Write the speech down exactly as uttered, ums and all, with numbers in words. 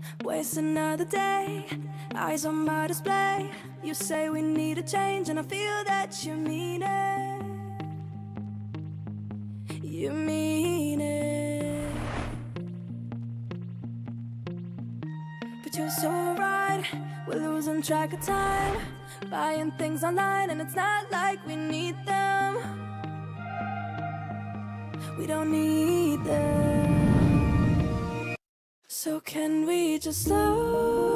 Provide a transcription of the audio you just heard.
waste another day, eyes on my display. You say we need a change and I feel that you mean it. You mean it. But you're so right, we're losing track of time, buying things online and it's not like we need them. We don't need them. So can we just slow